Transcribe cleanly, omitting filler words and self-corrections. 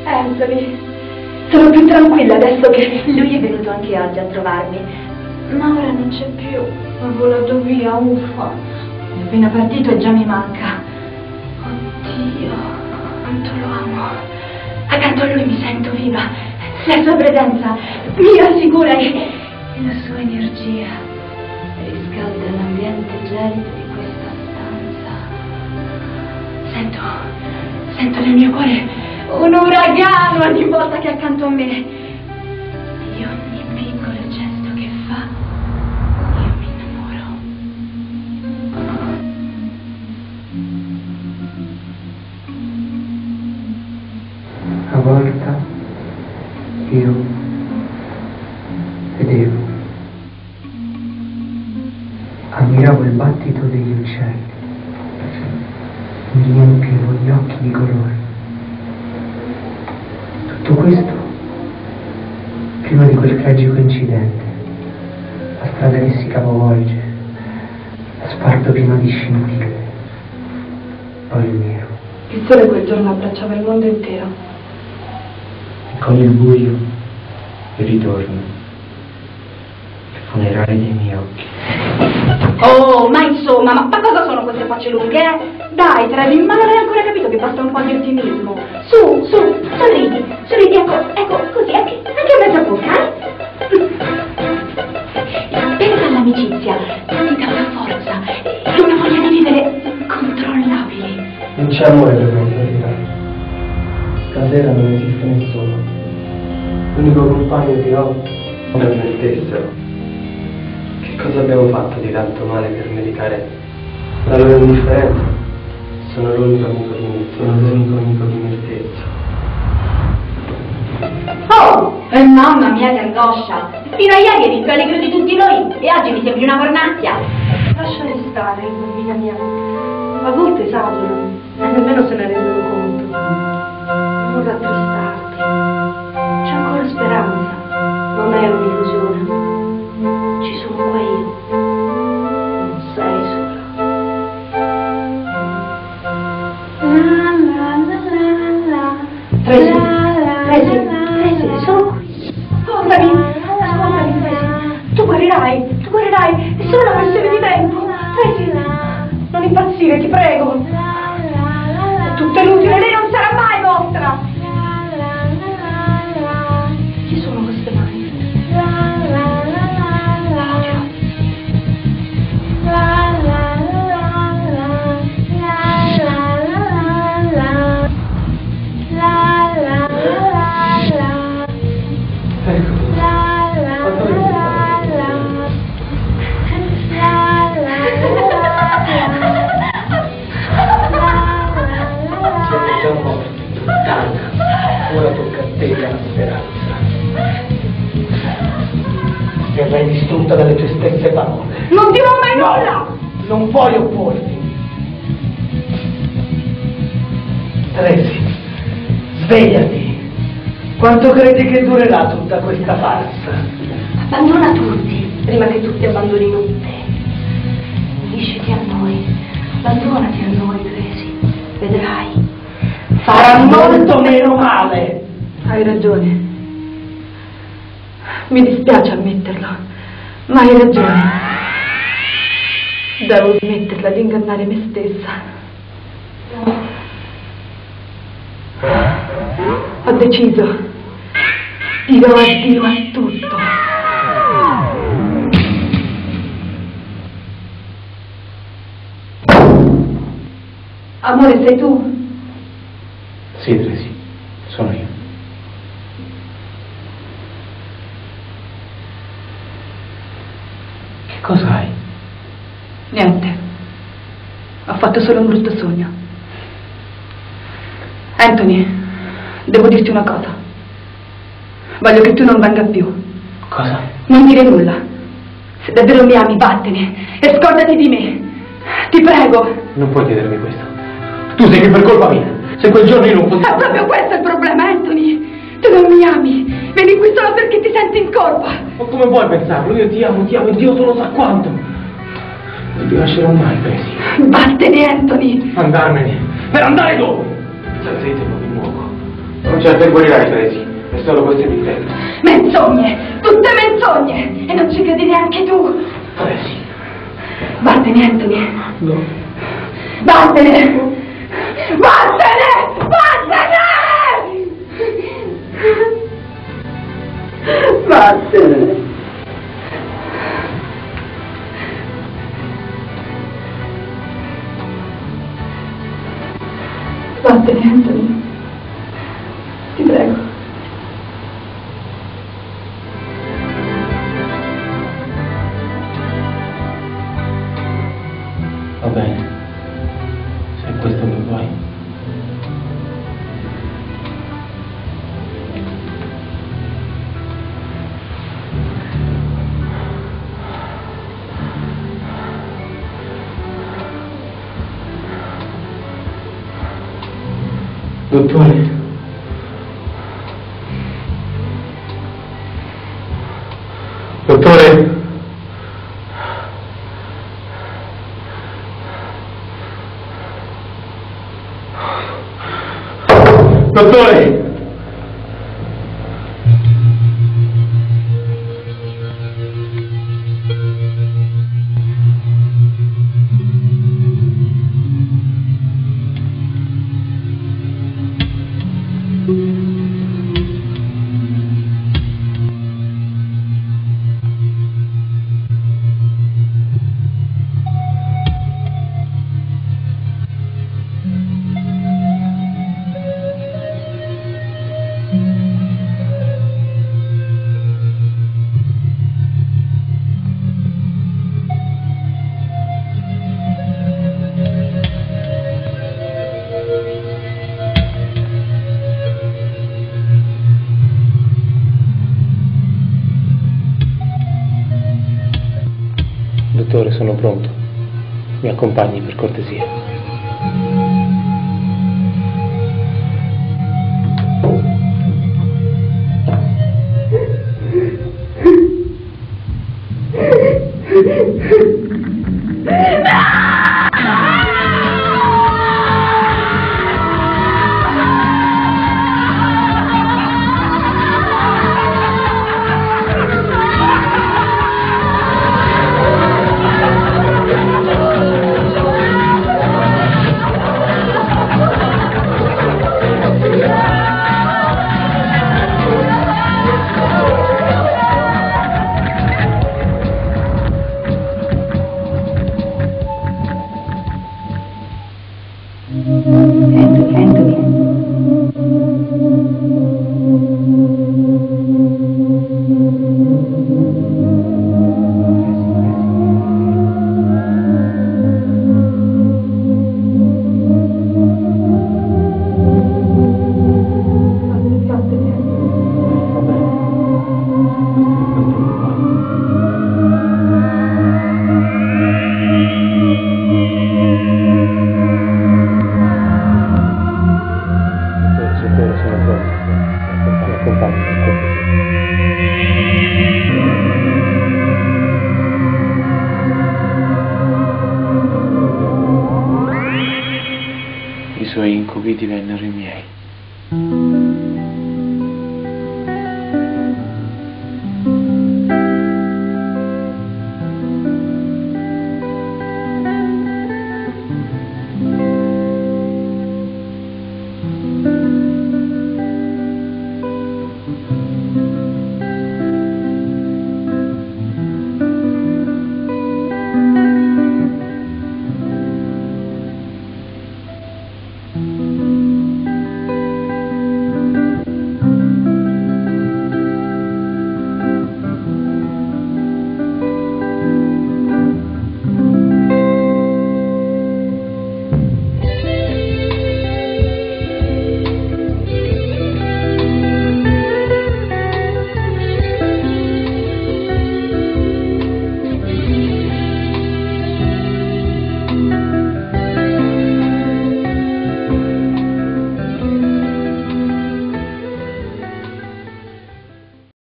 Anthony, sono più tranquilla adesso che... Lui è venuto anche oggi a trovarmi, ma ora non c'è più. Ha volato via, uffa. È appena partito e già mi manca. Oddio, quanto lo amo. Accanto a lui mi sento viva. La sua presenza mi rassicura e la sua energia riscalda l'ambiente gelido di questa stanza. Sento nel mio cuore un uragano ogni volta che è accanto a me. Di ogni piccolo gesto che fa, io mi innamoro. Una volta io vedevo, ammiravo il battito degli uccelli, mi riempivo gli occhi di colore. Tutto questo prima di quel tragico incidente, la strada che si capovolge, lo sguardo pieno di scintille, poi il nero. Il sole quel giorno abbracciava il mondo intero. E con il buio il ritorno, il funerale dei miei occhi. Oh, ma insomma, ma cosa sono queste facce lunghe, eh? Dai, Trevi, ma non hai ancora capito che basta un po' di ottimismo. Su, sorridi, ecco, così, anche mezza bocca, eh? Pensa all'amicizia, ti dà una forza e una voglia di vivere incontrollabili. Non c'è amore per me, Florida. Stasera non esiste nessuno. L'unico compagno che ho è me stesso. Che cosa abbiamo fatto di tanto male per meritare la loro indifferenza? Sono l'unico amico di me stesso. Oh, mamma mia che angoscia! Fino a ieri eri più allegro di tutti noi e oggi mi sembri una cornacchia. Lasciali stare, bambina mia. A volte esagerano e nemmeno se ne rendono conto. Non rattristarti. C'è ancora speranza. Non è un'illusione. Ci sono qua io. Non sei sola. Tracy, sono qui. Ascoltami, Tracy. Tu guarirai, è solo una questione di tempo. Tracy, non impazzire, ti prego. È tutto inutile, lei non sarà mai vostra. Chi sono queste mani? Ora tocca a te la speranza. Verrai distrutta dalle tue stesse parole. Non dirò mai nulla! Non puoi opporti. Tracy, svegliati. Quanto credi che durerà tutta questa farsa? Abbandona tutti, prima che tutti abbandonino te. Unisciti a noi, abbandonati a noi, Tracy. Vedrai. Farà molto meno male. Hai ragione. Mi dispiace ammetterlo, ma hai ragione. Devo smetterla di ingannare me stessa. Ho deciso. Dirò addio a tutto. Amore, sei tu? Sì, Tracy, sono io. Che cosa hai? Niente. Ho fatto solo un brutto sogno. Anthony, devo dirti una cosa. Voglio che tu non venga più. Cosa? Non dire nulla. Se davvero mi ami, vattene e scordati di me. Ti prego. Non puoi chiedermi questo. Tu sei qui per colpa mia. Se quel giorno io non fossi... È proprio questo il problema, Anthony. Tu non mi ami. Vieni qui solo perché ti senti in colpa. Ma come vuoi pensarlo? Io ti amo e Dio solo sa quanto. Non ti lascerò mai, Tracy. Vattene, Anthony. Andarmene. Per andare dove? Senza di te non mi muovo. Non Non certo in guarirai, Tracy. È solo questione di tempo. Menzogne! Tutte menzogne! E non ci credi neanche tu! Tracy. Vattene, Anthony! No. Vattene! Vattene! Vattene! Vattene! Vattene, Anthony. Ti prego. Va bene. Se è questo che vuoi. Dottore. Dottore. Dottore. Dottore, sono pronto. Mi accompagni per cortesia.